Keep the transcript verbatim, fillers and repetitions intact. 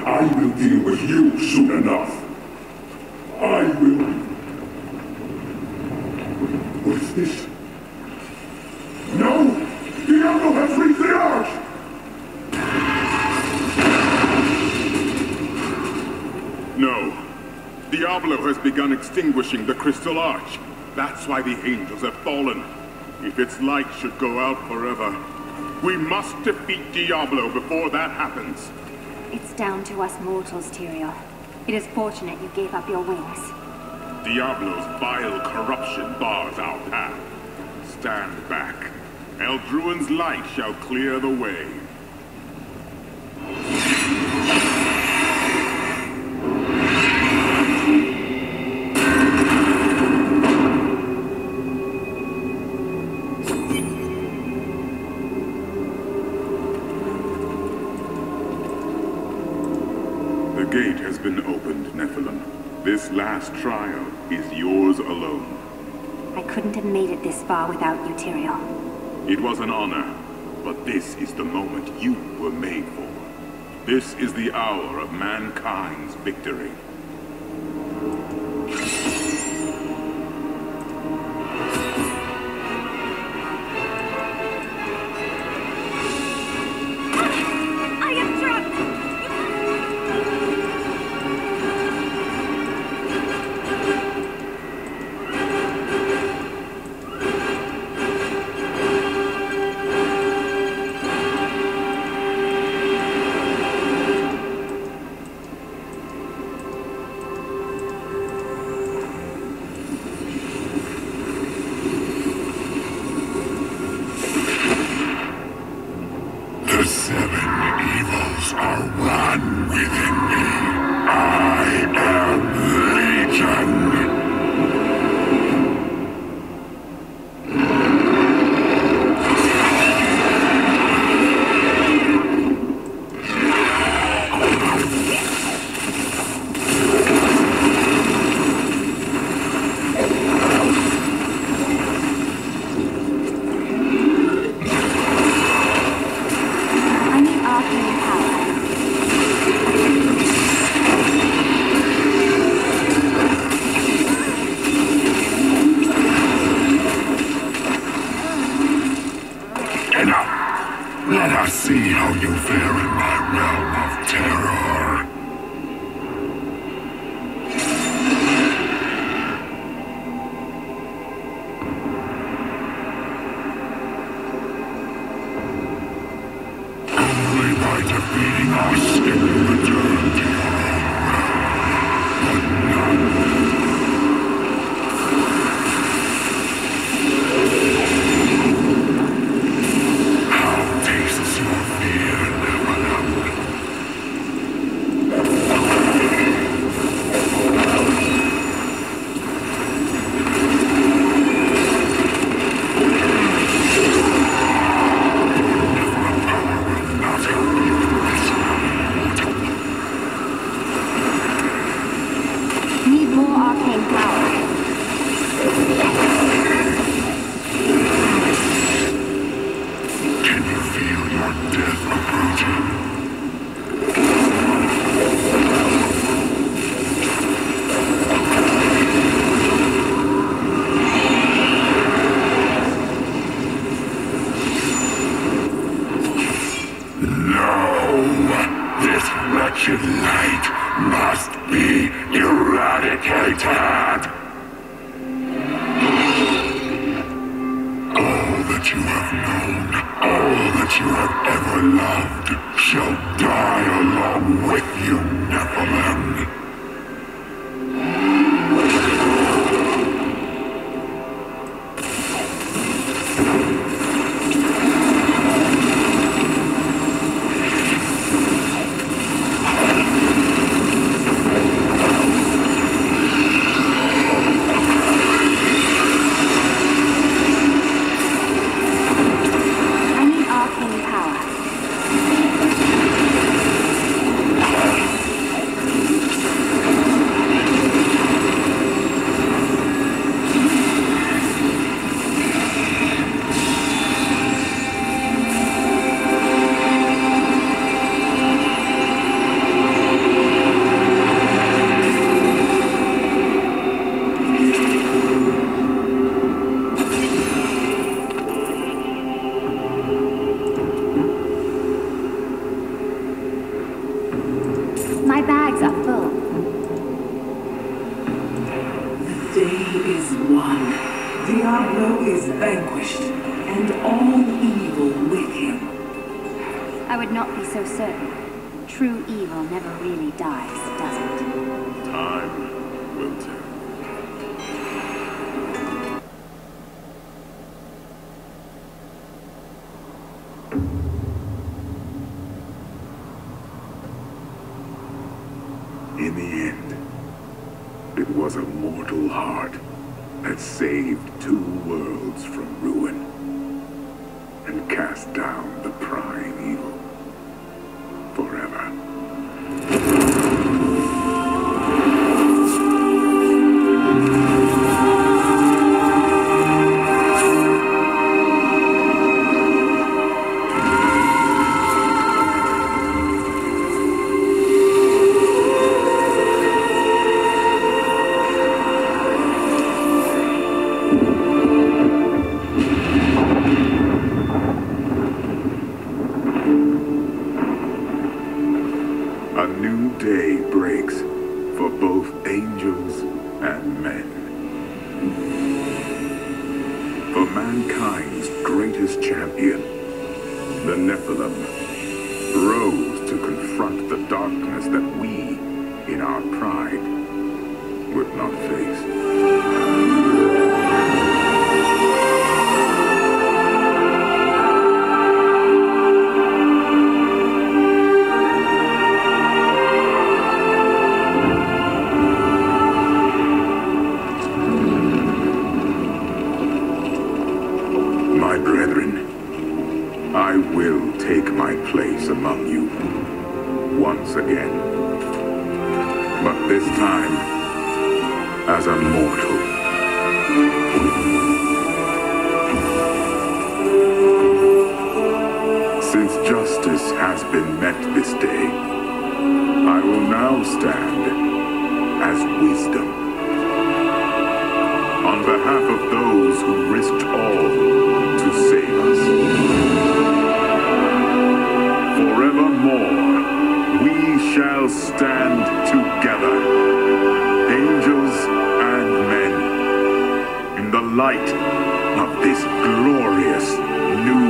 I will deal with you soon enough. I will... What is this? No! Diablo has reached the arch! No. Diablo has begun extinguishing the Crystal Arch. That's why the angels have fallen. If its light should go out forever, we must defeat Diablo before that happens. It's down to us mortals, Tyrael. It is fortunate you gave up your wings. Diablo's vile corruption bars our path. Stand back. Eldruin's light shall clear the way. The gate has been opened, Nephilim. This last trial is yours alone. I couldn't have made it this far without you, Tyrael. It was an honor, but this is the moment you were made for. This is the hour of mankind's victory. done. Diablo is vanquished, and all evil with him. I would not be so certain. True evil never really dies, does it? Time will tell. In the end, it was a mortal heart that saved two worlds from ruin and cast down the prying evil forever. A new day breaks for both angels and men. For mankind's greatest champion, the Nephilim, rose to confront the darkness that we, in our pride, would not face. My brethren, I will take my place among you once again, but this time as a mortal. Since justice has been met this day, I will now stand as wisdom. On behalf of those who risked all to save us. Forevermore, we shall stand together, angels and men, in the light of this glorious new